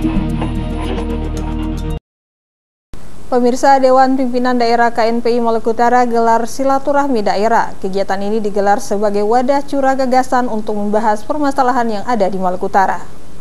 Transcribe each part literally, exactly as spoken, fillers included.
Pemirsa, Dewan Pimpinan Daerah K N P I Maluku Utara gelar silaturahmi daerah. Kegiatan ini digelar sebagai wadah curah gagasan untuk membahas permasalahan yang ada di Maluku Utara.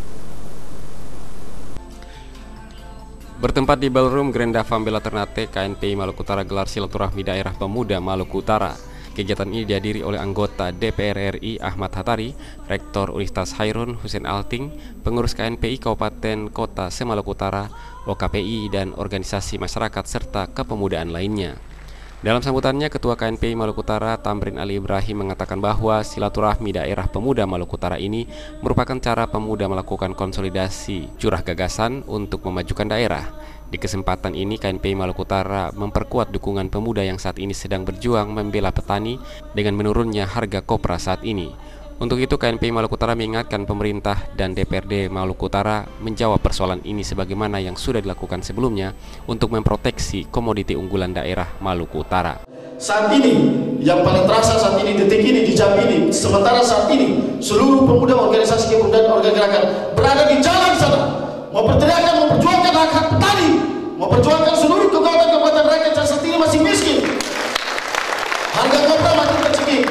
Bertempat di Ballroom Grenda Fambela Ternate, K N P I Maluku Utara gelar silaturahmi daerah pemuda Maluku Utara. Kegiatan ini dihadiri oleh anggota D P R R I Ahmad Hatari, Rektor Universitas Hairun Hussein Alting, pengurus K N P I Kabupaten Kota se-Maluku Utara, O K P I, dan organisasi masyarakat serta kepemudaan lainnya. Dalam sambutannya, Ketua K N P I Maluku Utara Tamrin Ali Ibrahim mengatakan bahwa silaturahmi daerah pemuda Maluku Utara ini merupakan cara pemuda melakukan konsolidasi curah gagasan untuk memajukan daerah. Di kesempatan ini, K N P I Maluku Utara memperkuat dukungan pemuda yang saat ini sedang berjuang membela petani dengan menurunnya harga kopra saat ini. Untuk itu, K N P I Maluku Utara mengingatkan pemerintah dan D P R D Maluku Utara menjawab persoalan ini sebagaimana yang sudah dilakukan sebelumnya untuk memproteksi komoditi unggulan daerah Maluku Utara. Saat ini, yang paling terasa saat ini, detik ini, di jam ini, sementara saat ini, seluruh pemuda organisasi kepemudaan organ gerakan berada di jalan sana, memperteriakan, memperjuangkan hak-hak petani, memperjuangkan seluruh kekuatan-kekuatan rakyat yang saat ini masih miskin. Harga kopra makin tercekik.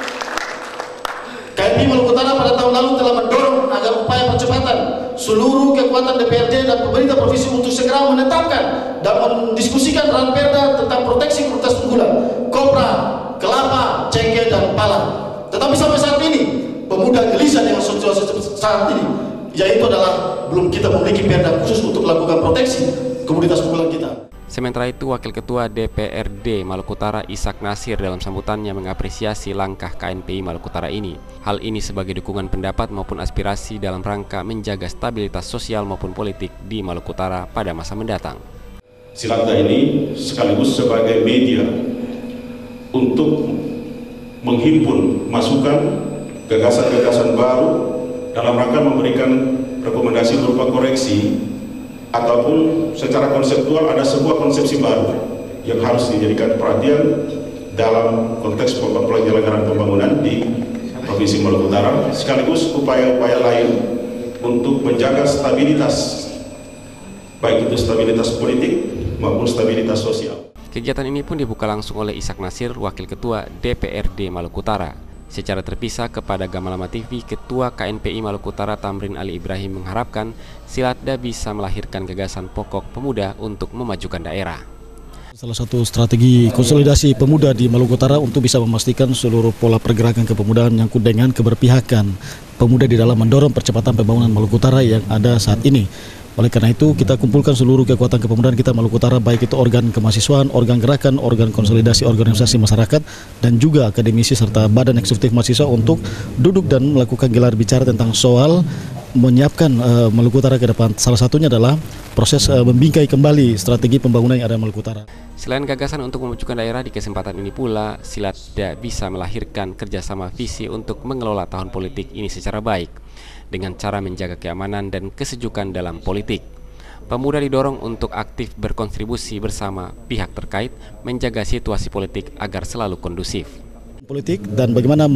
K N P I Maluku Utara pada tahun lalu telah mendorong agar upaya percepatan seluruh kekuatan D P R D dan pemerintah provinsi untuk segera menetapkan dan mendiskusikan ranperda tentang proteksi komoditas unggulan, kopra, kelapa, cengkeh, dan pala. Tetapi sampai saat ini, pemuda gelisah dengan situasi saat ini, yaitu adalah belum kita memiliki perda khusus untuk melakukan proteksi komoditas unggulan kita. Sementara itu, Wakil Ketua D P R D Maluku Utara Ishak Nasir dalam sambutannya mengapresiasi langkah K N P I Maluku Utara ini. Hal ini sebagai dukungan pendapat maupun aspirasi dalam rangka menjaga stabilitas sosial maupun politik di Maluku Utara pada masa mendatang. Silaturahmi ini sekaligus sebagai media untuk menghimpun masukan, gagasan-gagasan baru dalam rangka memberikan rekomendasi berupa koreksi ataupun secara konseptual ada sebuah konsepsi baru yang harus dijadikan perhatian dalam konteks penyelenggaraan pembangunan di Provinsi Maluku Utara, sekaligus upaya-upaya lain untuk menjaga stabilitas, baik itu stabilitas politik maupun stabilitas sosial. Kegiatan ini pun dibuka langsung oleh Ishak Nasir, Wakil Ketua D P R D Maluku Utara. Secara terpisah kepada Gamalama T V, Ketua K N P I Maluku Utara Tamrin Ali Ibrahim mengharapkan Silatda bisa melahirkan gagasan pokok pemuda untuk memajukan daerah. Salah satu strategi konsolidasi pemuda di Maluku Utara untuk bisa memastikan seluruh pola pergerakan kepemudaan nyangkut dengan keberpihakan pemuda di dalam mendorong percepatan pembangunan Maluku Utara yang ada saat ini. Oleh karena itu, kita kumpulkan seluruh kekuatan kepemudaan kita Maluku Utara, baik itu organ kemahasiswaan, organ gerakan, organ konsolidasi organisasi masyarakat, dan juga akademisi serta badan eksekutif mahasiswa untuk duduk dan melakukan gelar bicara tentang soal menyiapkan uh, Maluku Utara ke depan. Salah satunya adalah proses uh, membingkai kembali strategi pembangunan yang ada di Maluku Utara. Selain gagasan untuk memajukan daerah, di kesempatan ini pula Silatda bisa melahirkan kerjasama visi untuk mengelola tahun politik ini secara baik dengan cara menjaga keamanan dan kesejukan dalam politik. Pemuda didorong untuk aktif berkontribusi bersama pihak terkait menjaga situasi politik agar selalu kondusif. Politik dan bagaimana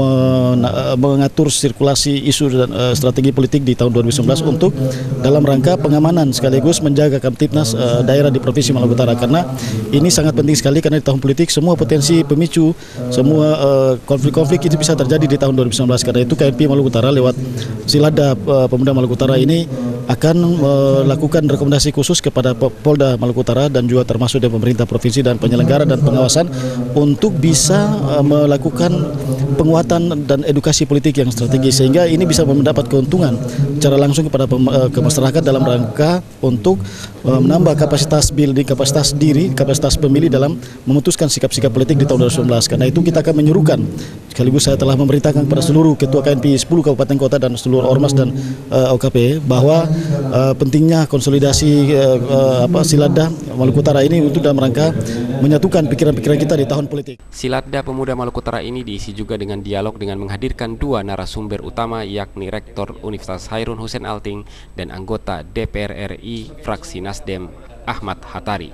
mengatur sirkulasi isu dan uh, strategi politik di tahun dua ribu sembilan belas untuk dalam rangka pengamanan sekaligus menjaga Kamtipnas uh, daerah di Provinsi Maluku Utara, karena ini sangat penting sekali karena di tahun politik semua potensi pemicu, semua konflik-konflik uh, itu bisa terjadi di tahun dua ribu sembilan belas. Karena itu K N P I Maluku Utara lewat Silatda uh, Pemuda Maluku Utara ini akan melakukan uh, rekomendasi khusus kepada Polda Maluku Utara dan juga termasuk dari pemerintah provinsi dan penyelenggara dan pengawasan untuk bisa uh, melakukan penguatan dan edukasi politik yang strategis, sehingga ini bisa mendapat keuntungan secara langsung kepada ke masyarakat dalam rangka untuk menambah kapasitas building, kapasitas diri, kapasitas pemilih dalam memutuskan sikap-sikap politik di tahun dua ribu sembilan belas. Karena itu kita akan menyuruhkan, sekaligus saya telah memerintahkan kepada seluruh ketua K N P I sepuluh kabupaten kota dan seluruh ormas dan uh, O K P bahwa uh, pentingnya konsolidasi uh, uh, apa Silatda Maluku Utara ini untuk dalam rangka menyatukan pikiran-pikiran kita di tahun politik. Silatda Pemuda Maluku Utara ini diisi juga dengan dialog dengan menghadirkan dua narasumber utama, yakni Rektor Universitas Hairun Hussein Alting dan anggota D P R R I fraksi Nasdem Ahmad Hatari.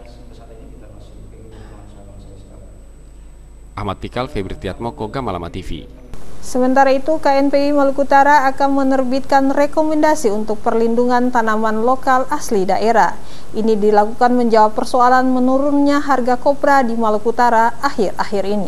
Ahmad Pikal, Febri Tiatmoko, Gamalama T V. Sementara itu, K N P I Maluku Utara akan menerbitkan rekomendasi untuk perlindungan tanaman lokal asli daerah. Ini dilakukan menjawab persoalan menurunnya harga kopra di Maluku Utara akhir-akhir ini.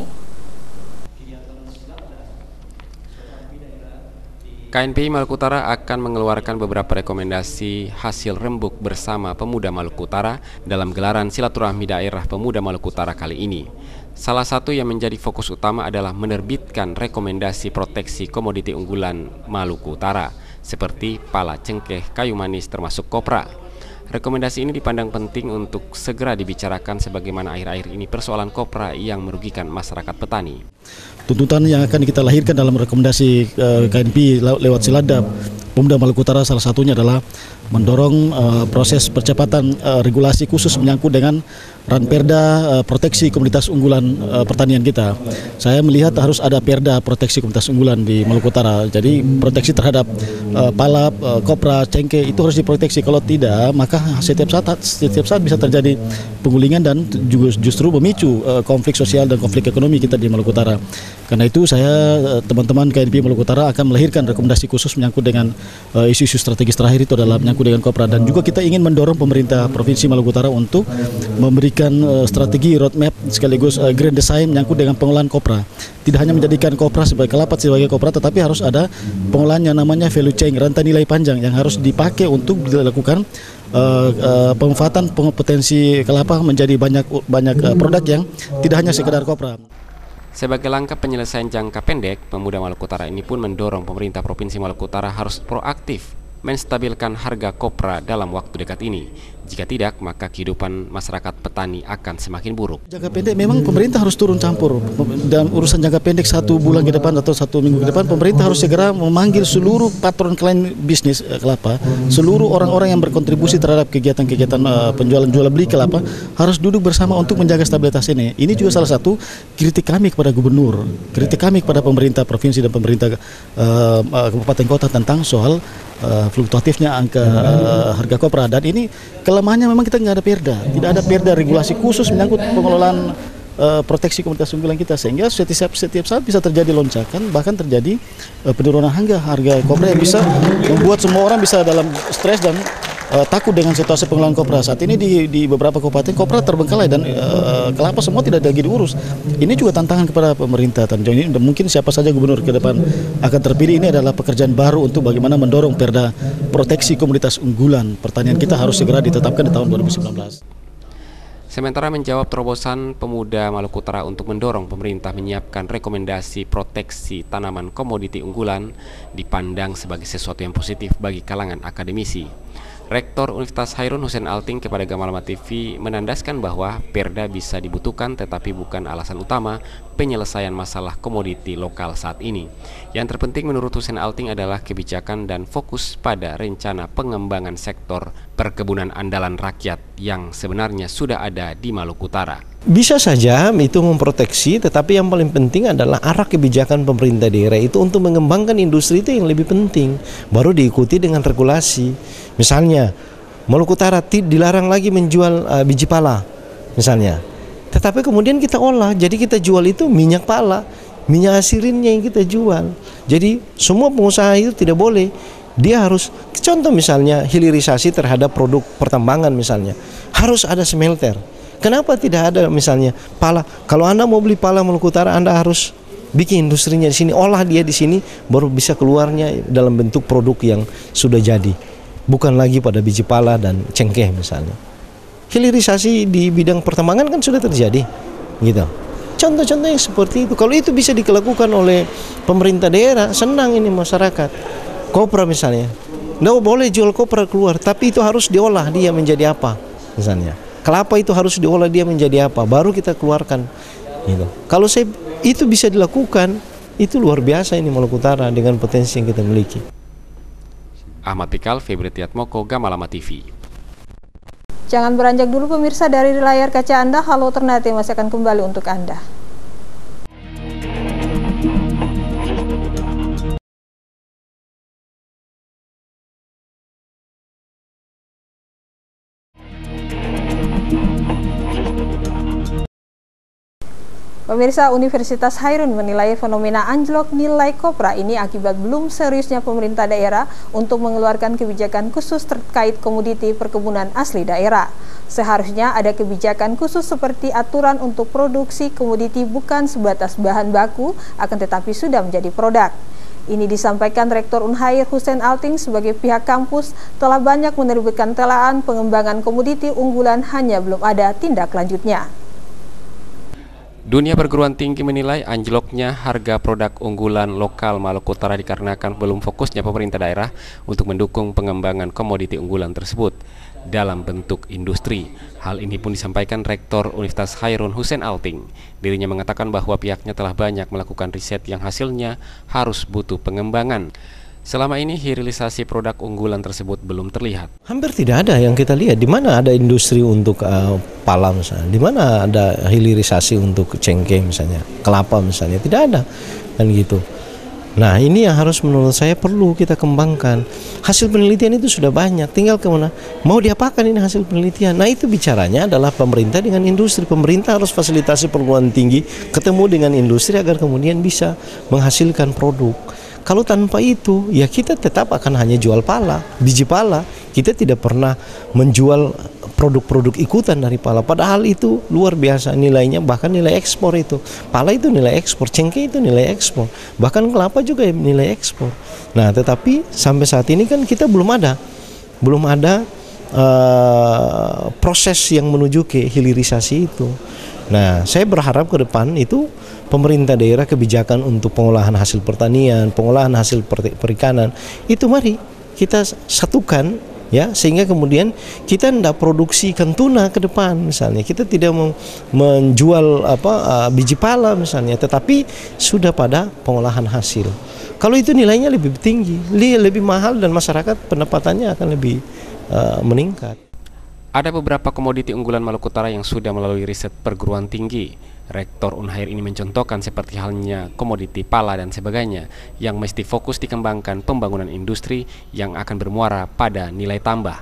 K N P I Maluku Utara akan mengeluarkan beberapa rekomendasi hasil rembuk bersama Pemuda Maluku Utara dalam gelaran Silaturahmi Daerah Pemuda Maluku Utara kali ini. Salah satu yang menjadi fokus utama adalah menerbitkan rekomendasi proteksi komoditi unggulan Maluku Utara seperti pala, cengkeh, kayu manis termasuk kopra. Rekomendasi ini dipandang penting untuk segera dibicarakan sebagaimana akhir-akhir ini persoalan kopra yang merugikan masyarakat petani. Tuntutan yang akan kita lahirkan dalam rekomendasi uh, K N P I lewat Siladap Pemuda Maluku Utara salah satunya adalah mendorong uh, proses percepatan uh, regulasi khusus menyangkut dengan ranperda uh, proteksi komunitas unggulan uh, pertanian kita. Saya melihat harus ada perda proteksi komunitas unggulan di Maluku Utara. Jadi proteksi terhadap uh, palap, uh, kopra, cengkeh itu harus diproteksi. Kalau tidak, maka setiap saat setiap saat bisa terjadi penggulingan dan juga justru memicu uh, konflik sosial dan konflik ekonomi kita di Maluku Utara. Karena itu saya teman-teman K N P I Maluku Utara akan melahirkan rekomendasi khusus menyangkut dengan isu-isu uh, strategis terakhir itu adalah menyangkut dengan kopra, dan juga kita ingin mendorong pemerintah Provinsi Maluku Utara untuk memberikan uh, strategi roadmap sekaligus uh, grand design menyangkut dengan pengolahan kopra. Tidak hanya menjadikan kopra sebagai kelapa sebagai kopra, tetapi harus ada pengolahan yang namanya value chain, rantai nilai panjang yang harus dipakai untuk dilakukan uh, uh, pemanfaatan potensi kelapa menjadi banyak banyak uh, produk yang tidak hanya sekedar kopra. Sebagai langkah penyelesaian jangka pendek, Pemuda Maluku Utara ini pun mendorong pemerintah Provinsi Maluku Utara harus proaktif menstabilkan harga kopra dalam waktu dekat ini. Jika tidak, maka kehidupan masyarakat petani akan semakin buruk. Jangka pendek memang pemerintah harus turun campur. Dan urusan jangka pendek satu bulan ke depan atau satu minggu ke depan, pemerintah harus segera memanggil seluruh patron klien bisnis kelapa, seluruh orang-orang yang berkontribusi terhadap kegiatan-kegiatan uh, penjualan jual beli kelapa harus duduk bersama untuk menjaga stabilitas ini. Ini juga salah satu kritik kami kepada gubernur, kritik kami kepada pemerintah provinsi dan pemerintah uh, uh, kabupaten kota tentang soal uh, fluktuatifnya angka uh, harga kopra. Dan ini kelemahannya memang kita nggak ada perda, tidak ada perda regulasi khusus menyangkut pengelolaan uh, proteksi komunitas unggulan kita, sehingga setiap setiap saat bisa terjadi lonjakan, bahkan terjadi uh, penurunan harga harga kopra yang bisa membuat semua orang bisa dalam stres dan uh, takut dengan situasi pengelolaan kopra. Saat ini di, di beberapa kabupaten kopra terbengkalai dan uh, kelapa semua tidak lagi diurus. Ini juga tantangan kepada pemerintah. Dan ini mungkin siapa saja gubernur ke depan akan terpilih, ini adalah pekerjaan baru untuk bagaimana mendorong perda proteksi komunitas unggulan pertanian kita harus segera ditetapkan di tahun dua ribu sembilan belas. Sementara menjawab terobosan Pemuda Maluku Utara untuk mendorong pemerintah menyiapkan rekomendasi proteksi tanaman komoditi unggulan dipandang sebagai sesuatu yang positif bagi kalangan akademisi. Rektor Universitas Hairun Hussein Alting kepada Gamalama T V menandaskan bahwa perda bisa dibutuhkan tetapi bukan alasan utama penyelesaian masalah komoditi lokal saat ini. Yang terpenting menurut Hussein Alting adalah kebijakan dan fokus pada rencana pengembangan sektor perkebunan andalan rakyat yang sebenarnya sudah ada di Maluku Utara. Bisa saja itu memproteksi, tetapi yang paling penting adalah arah kebijakan pemerintah daerah itu untuk mengembangkan industri itu yang lebih penting, baru diikuti dengan regulasi. Misalnya Maluku Utara dilarang lagi menjual uh, biji pala misalnya, tetapi kemudian kita olah, jadi kita jual itu minyak pala, minyak asirinnya yang kita jual. Jadi semua pengusaha itu tidak boleh, dia harus, contoh misalnya hilirisasi terhadap produk pertambangan misalnya, harus ada smelter. Kenapa tidak ada misalnya pala? Kalau Anda mau beli pala Maluku Utara, Anda harus bikin industrinya di sini, olah dia di sini, baru bisa keluarnya dalam bentuk produk yang sudah jadi. Bukan lagi pada biji pala dan cengkeh misalnya. Hilirisasi di bidang pertambangan kan sudah terjadi, gitu. Contoh-contoh yang seperti itu, kalau itu bisa dilakukan oleh pemerintah daerah, senang ini masyarakat. Kopra misalnya, nggak boleh jual kopra keluar, tapi itu harus diolah dia menjadi apa, misalnya. Kelapa itu harus diolah dia menjadi apa, baru kita keluarkan. Gitu. Kalau saya itu bisa dilakukan, itu luar biasa ini Maluku Utara dengan potensi yang kita miliki. Ahmad Pikal, Febri Tiatmoko, Gamalama T V. Jangan beranjak dulu pemirsa dari layar kaca Anda, Halo Ternate masih akan kembali untuk Anda. Pemirsa, Universitas Hairun menilai fenomena anjlok nilai kopra ini akibat belum seriusnya pemerintah daerah untuk mengeluarkan kebijakan khusus terkait komoditi perkebunan asli daerah. Seharusnya ada kebijakan khusus seperti aturan untuk produksi komoditi bukan sebatas bahan baku, akan tetapi sudah menjadi produk. Ini disampaikan Rektor Unhair Hussein Alting sebagai pihak kampus telah banyak menerbitkan telaan pengembangan komoditi unggulan, hanya belum ada tindak lanjutnya. Dunia perguruan tinggi menilai anjloknya harga produk unggulan lokal Maluku Utara dikarenakan belum fokusnya pemerintah daerah untuk mendukung pengembangan komoditi unggulan tersebut dalam bentuk industri. Hal ini pun disampaikan Rektor Universitas Hairun Hussein Alting. Dirinya mengatakan bahwa pihaknya telah banyak melakukan riset yang hasilnya harus butuh pengembangan. Selama ini hilirisasi produk unggulan tersebut belum terlihat. Hampir tidak ada yang kita lihat. Di mana ada industri untuk uh, pala misalnya, di mana ada hilirisasi untuk cengkeh misalnya, kelapa misalnya, tidak ada kan gitu. Nah, ini yang harus menurut saya perlu kita kembangkan. Hasil penelitian itu sudah banyak, tinggal kemana mau diapakan ini hasil penelitian. Nah, itu bicaranya adalah pemerintah dengan industri. Pemerintah harus fasilitasi perguruan tinggi ketemu dengan industri agar kemudian bisa menghasilkan produk. Kalau tanpa itu, ya kita tetap akan hanya jual pala, biji pala. Kita tidak pernah menjual produk-produk ikutan dari pala. Padahal itu luar biasa nilainya, bahkan nilai ekspor itu. Pala itu nilai ekspor, cengkeh itu nilai ekspor. Bahkan kelapa juga nilai ekspor. Nah, tetapi sampai saat ini kan kita belum ada. Belum ada uh, proses yang menuju ke hilirisasi itu. Nah, saya berharap ke depan itu pemerintah daerah kebijakan untuk pengolahan hasil pertanian, pengolahan hasil perikanan, itu mari kita satukan ya, sehingga kemudian kita tidak produksi ikan tuna ke depan misalnya. Kita tidak mau menjual apa uh, biji pala misalnya, tetapi sudah pada pengolahan hasil. Kalau itu nilainya lebih tinggi, lebih mahal dan masyarakat pendapatannya akan lebih uh, meningkat. Ada beberapa komoditi unggulan Maluku Utara yang sudah melalui riset perguruan tinggi. Rektor Unhair ini mencontohkan seperti halnya komoditi pala dan sebagainya yang mesti fokus dikembangkan pembangunan industri yang akan bermuara pada nilai tambah.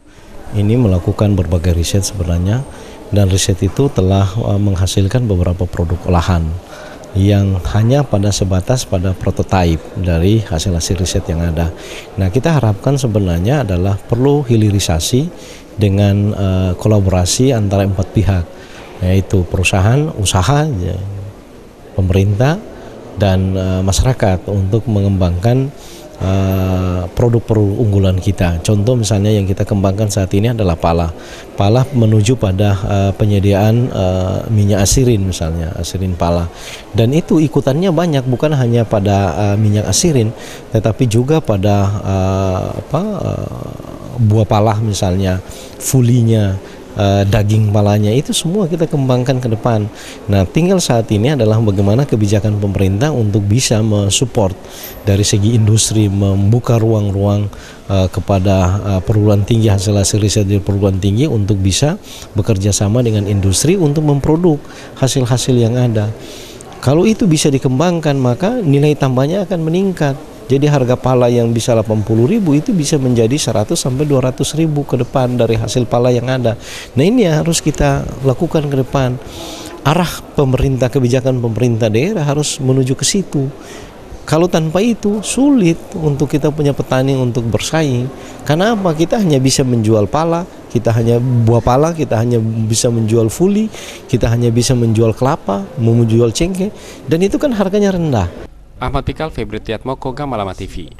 Ini melakukan berbagai riset sebenarnya, dan riset itu telah menghasilkan beberapa produk olahan yang hanya pada sebatas pada prototipe dari hasil-hasil riset yang ada. Nah, kita harapkan sebenarnya adalah perlu hilirisasi dengan uh, kolaborasi antara empat pihak, yaitu perusahaan, usaha, ya, pemerintah, dan uh, masyarakat untuk mengembangkan produk-produk uh, unggulan kita. Contoh misalnya yang kita kembangkan saat ini adalah pala. Pala menuju pada uh, penyediaan uh, minyak asirin misalnya, asirin pala. Dan itu ikutannya banyak, bukan hanya pada uh, minyak asirin, tetapi juga pada uh, apa uh, buah pala misalnya, fulinya, Uh, daging palanya, itu semua kita kembangkan ke depan. Nah, tinggal saat ini adalah bagaimana kebijakan pemerintah untuk bisa mensupport dari segi industri, membuka ruang-ruang uh, kepada uh, perguruan tinggi, hasil-hasil riset dari perguruan tinggi untuk bisa bekerja sama dengan industri untuk memproduk hasil-hasil yang ada. Kalau itu bisa dikembangkan, maka nilai tambahnya akan meningkat. Jadi harga pala yang bisa delapan puluh ribu itu bisa menjadi seratus sampai dua ratus ribu ke depan dari hasil pala yang ada. Nah, ini yang harus kita lakukan ke depan. Arah pemerintah, kebijakan pemerintah daerah harus menuju ke situ. Kalau tanpa itu sulit untuk kita punya petani untuk bersaing. Karena apa? Kita hanya bisa menjual pala, kita hanya buah pala, kita hanya bisa menjual fuli, kita hanya bisa menjual kelapa, menjual cengkeh, dan itu kan harganya rendah. Ahmad Pikal, Febri Tiatmoko, Gamalama T V.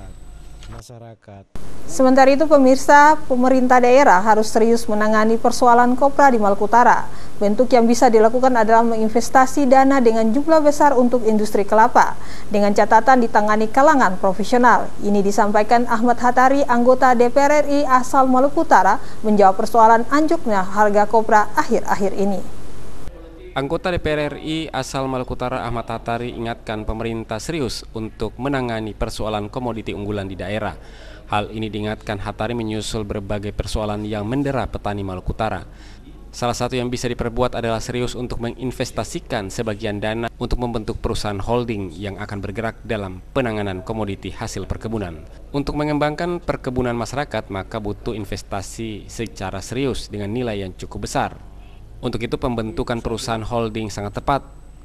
Sementara itu, pemirsa, pemerintah daerah harus serius menangani persoalan kopra di Maluku Utara. Bentuk yang bisa dilakukan adalah menginvestasi dana dengan jumlah besar untuk industri kelapa, dengan catatan ditangani kalangan profesional. Ini disampaikan Ahmad Hatari, anggota D P R R I asal Maluku Utara, menjawab persoalan anjloknya harga kopra akhir-akhir ini. Anggota D P R R I asal Maluku Utara Ahmad Hatari ingatkan pemerintah serius untuk menangani persoalan komoditi unggulan di daerah. Hal ini diingatkan Hatari menyusul berbagai persoalan yang mendera petani Maluku Utara. Salah satu yang bisa diperbuat adalah serius untuk menginvestasikan sebagian dana untuk membentuk perusahaan holding yang akan bergerak dalam penanganan komoditi hasil perkebunan. Untuk mengembangkan perkebunan masyarakat, maka butuh investasi secara serius dengan nilai yang cukup besar. Untuk itu pembentukan perusahaan holding sangat tepat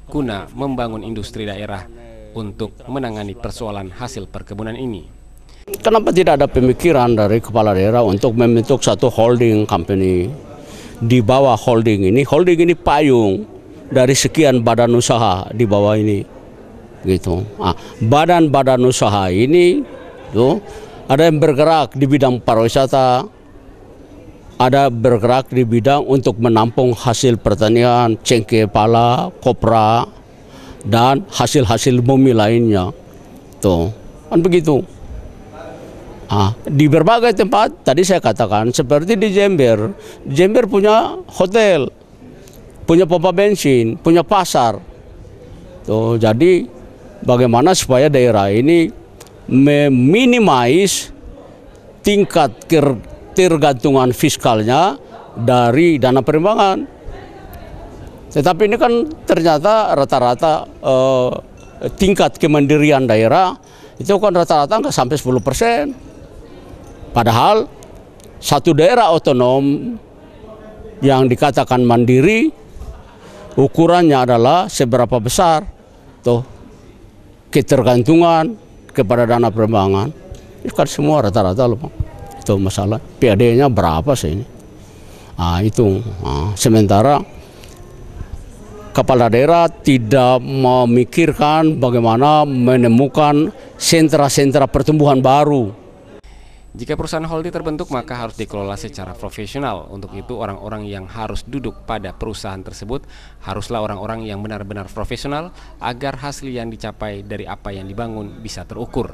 guna membangun industri daerah untuk menangani persoalan hasil perkebunan ini. Kenapa tidak ada pemikiran dari kepala daerah untuk membentuk satu holding company? Di bawah holding ini, holding ini payung dari sekian badan usaha di bawah ini, gitu. Nah, badan-badan usaha ini, tuh, ada yang bergerak di bidang pariwisata, ada bergerak di bidang untuk menampung hasil pertanian, cengkeh pala, kopra, dan hasil-hasil bumi lainnya, tuh, kan begitu. Ah, di berbagai tempat, tadi saya katakan, seperti di Jember, Jember punya hotel, punya pompa bensin, punya pasar. Tuh, jadi bagaimana supaya daerah ini meminimais tingkat ketergantungan fiskalnya dari dana perimbangan. Tetapi ini kan ternyata rata-rata eh, tingkat kemandirian daerah itu kan rata-rata nggak sampai sepuluh persen. Padahal satu daerah otonom yang dikatakan mandiri ukurannya adalah seberapa besar tuh ketergantungan kepada dana perimbangan. Itu kan semua rata-rata loh, itu masalah. P A D-nya berapa sih ini? Nah, itu. Nah, sementara kepala daerah tidak memikirkan bagaimana menemukan sentra-sentra pertumbuhan baru. Jika perusahaan holding terbentuk, maka harus dikelola secara profesional. Untuk itu, orang-orang yang harus duduk pada perusahaan tersebut haruslah orang-orang yang benar-benar profesional agar hasil yang dicapai dari apa yang dibangun bisa terukur.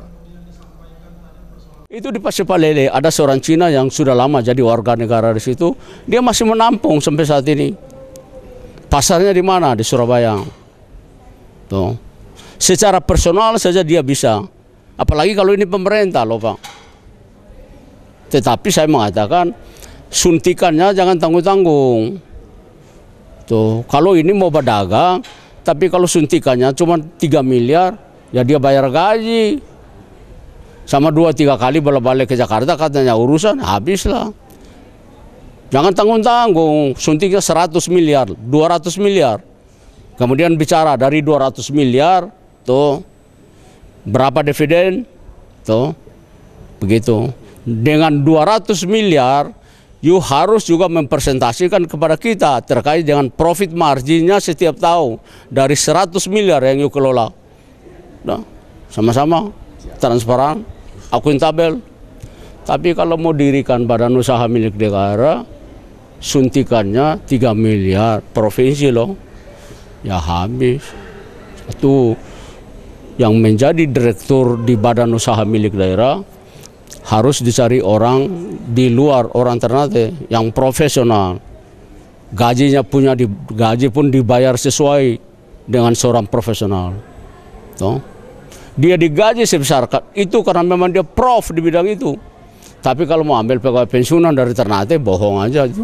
Itu di Pasir Palele ada seorang Cina yang sudah lama jadi warga negara di situ. Dia masih menampung sampai saat ini. Pasarnya di mana? Di Surabaya. Tuh. Secara personal saja dia bisa. Apalagi kalau ini pemerintah loh, Pak. Tetapi saya mengatakan suntikannya jangan tanggung-tanggung. Tuh, kalau ini mau berdagang, tapi kalau suntikannya cuma tiga miliar, ya dia bayar gaji. Sama dua tiga kali bolak-balik ke Jakarta katanya urusan habislah. Jangan tanggung-tanggung, suntiknya seratus miliar, dua ratus miliar. Kemudian bicara dari dua ratus miliar, tuh berapa dividen? Tuh, begitu. Dengan dua ratus miliar, you harus juga mempresentasikan kepada kita terkait dengan profit marginnya setiap tahun dari seratus miliar yang you kelola. Nah, sama-sama transparan, akuntabel. Tapi kalau mau dirikan badan usaha milik negara, suntikannya tiga miliar provinsi loh, ya habis. Itu yang menjadi direktur di badan usaha milik daerah harus dicari orang di luar orang Ternate yang profesional. Gajinya punya di, gaji pun dibayar sesuai dengan seorang profesional. Tuh. Dia digaji sebesar itu karena memang dia prof di bidang itu. Tapi kalau mau ambil pegawai pensiunan dari Ternate, bohong aja itu.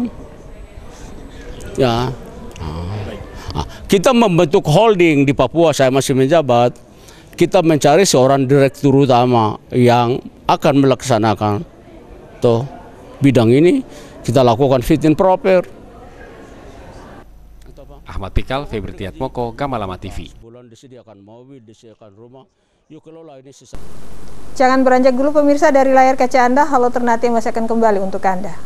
Ya, nah, kita membentuk holding di Papua, saya masih menjabat. Kita mencari seorang direktur utama yang akan melaksanakan toh bidang ini. Kita lakukan fit and proper. Ahmad Pikal, Febri Tiatmoko, Gamalama T V. Jangan beranjak dulu pemirsa dari layar kaca Anda. Halo Ternate masih akan kembali untuk Anda.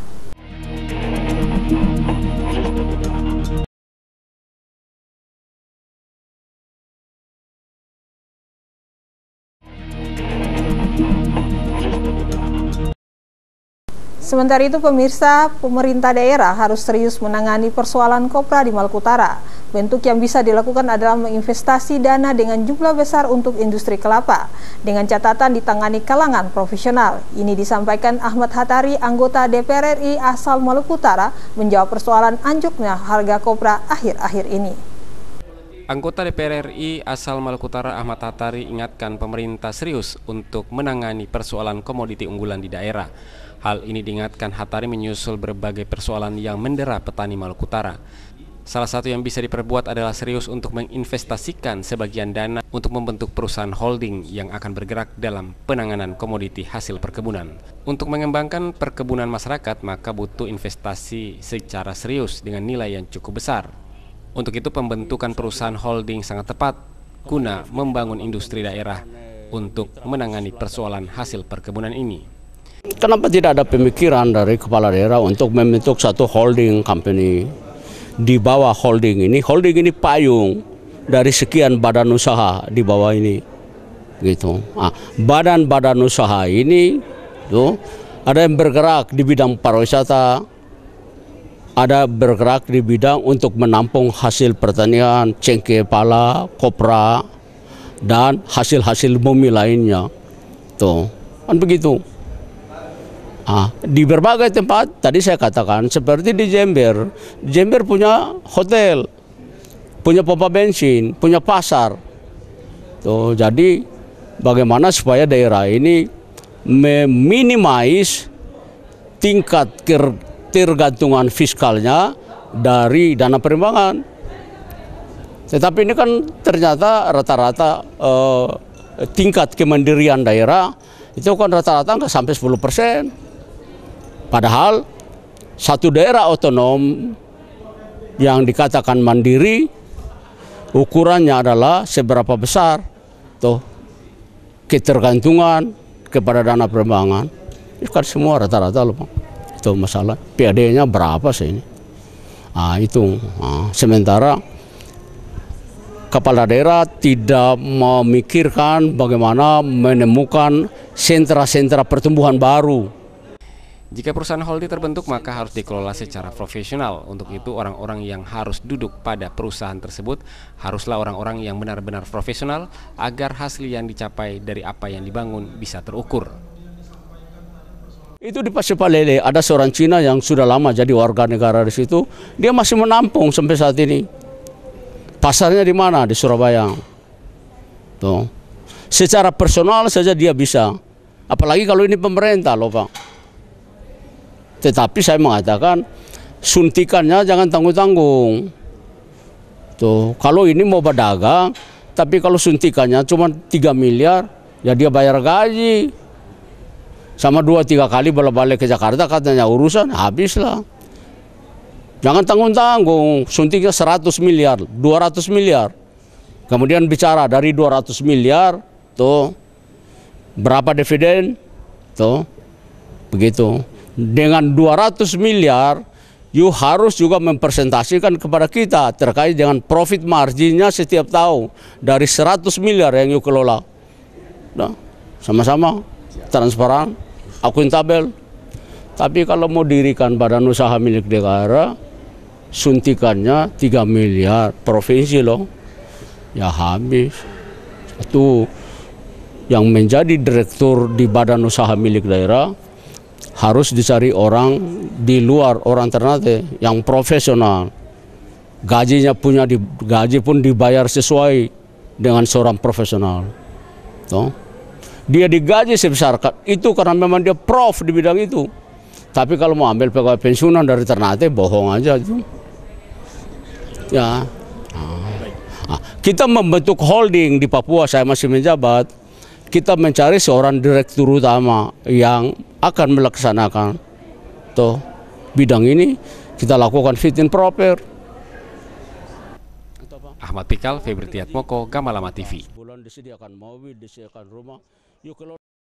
Sementara itu pemirsa, pemerintah daerah harus serius menangani persoalan kopra di Maluku Utara. Bentuk yang bisa dilakukan adalah menginvestasi dana dengan jumlah besar untuk industri kelapa, dengan catatan ditangani kalangan profesional. Ini disampaikan Ahmad Hatari, anggota D P R R I asal Maluku Utara, menjawab persoalan anjloknya harga kopra akhir-akhir ini. Anggota D P R R I asal Maluku Utara Ahmad Hatari ingatkan pemerintah serius untuk menangani persoalan komoditi unggulan di daerah. Hal ini diingatkan Hatari menyusul berbagai persoalan yang mendera petani Maluku Utara. Salah satu yang bisa diperbuat adalah serius untuk menginvestasikan sebagian dana untuk membentuk perusahaan holding yang akan bergerak dalam penanganan komoditi hasil perkebunan. Untuk mengembangkan perkebunan masyarakat, maka butuh investasi secara serius dengan nilai yang cukup besar. Untuk itu pembentukan perusahaan holding sangat tepat guna membangun industri daerah untuk menangani persoalan hasil perkebunan ini. Kenapa tidak ada pemikiran dari kepala daerah untuk membentuk satu holding company? Di bawah holding ini, holding ini payung dari sekian badan usaha di bawah ini, gitu. Ah, badan-badan usaha ini, tuh, ada yang bergerak di bidang pariwisata, ada bergerak di bidang untuk menampung hasil pertanian, cengkeh, pala, kopra, dan hasil-hasil bumi lainnya, tuh, kan begitu. Ah, di berbagai tempat, tadi saya katakan, seperti di Jember, Jember punya hotel, punya pompa bensin, punya pasar. Tuh, jadi bagaimana supaya daerah ini meminimais tingkat ketergantungan fiskalnya dari dana perimbangan. Tetapi ini kan ternyata rata-rata eh, tingkat kemandirian daerah itu kan rata-rata nggak sampai sepuluh persen. Padahal satu daerah otonom yang dikatakan mandiri ukurannya adalah seberapa besar tuh ketergantungan kepada dana perimbangan. Itu kan semua rata-rata loh, Pak. Itu masalah. P A D-nya berapa sih ini? Nah, itu. Nah, sementara kepala daerah tidak memikirkan bagaimana menemukan sentra-sentra pertumbuhan baru. Jika perusahaan holding terbentuk, maka harus dikelola secara profesional. Untuk itu, orang-orang yang harus duduk pada perusahaan tersebut haruslah orang-orang yang benar-benar profesional agar hasil yang dicapai dari apa yang dibangun bisa terukur. Itu di Pasir Palele ada seorang Cina yang sudah lama jadi warga negara di situ. Dia masih menampung sampai saat ini. Pasarnya di mana? Di Surabaya. Tuh. Secara personal saja dia bisa. Apalagi kalau ini pemerintah loh, Pak. Tetapi saya mengatakan suntikannya jangan tanggung-tanggung. Tuh, kalau ini mau berdagang, tapi kalau suntikannya cuma tiga miliar, ya dia bayar gaji. Sama dua tiga kali bolak-balik ke Jakarta katanya urusan habislah. Jangan tanggung-tanggung, suntiknya seratus miliar, dua ratus miliar. Kemudian bicara dari dua ratus miliar, tuh berapa dividen? Tuh, begitu. Dengan dua ratus miliar, you harus juga mempresentasikan kepada kita terkait dengan profit marginnya setiap tahun dari seratus miliar yang you kelola. Nah, sama-sama transparan, akuntabel. Tapi kalau mau dirikan badan usaha milik negara, suntikannya tiga miliar provinsi loh, ya habis. Itu yang menjadi direktur di badan usaha milik daerah harus dicari orang di luar, orang Ternate yang profesional. Gajinya punya di, gaji pun dibayar sesuai dengan seorang profesional. Tuh. Dia digaji sebesar itu karena memang dia prof di bidang itu. Tapi kalau mau ambil pegawai pensiunan dari Ternate, bohong aja itu. Ya. Nah, kita membentuk holding di Papua, saya masih menjabat. Kita mencari seorang direktur utama yang akan melaksanakan tuh bidang ini. Kita lakukan fit and proper. Ahmad Pikal, Febri Tiatmoko, Gamalama T V.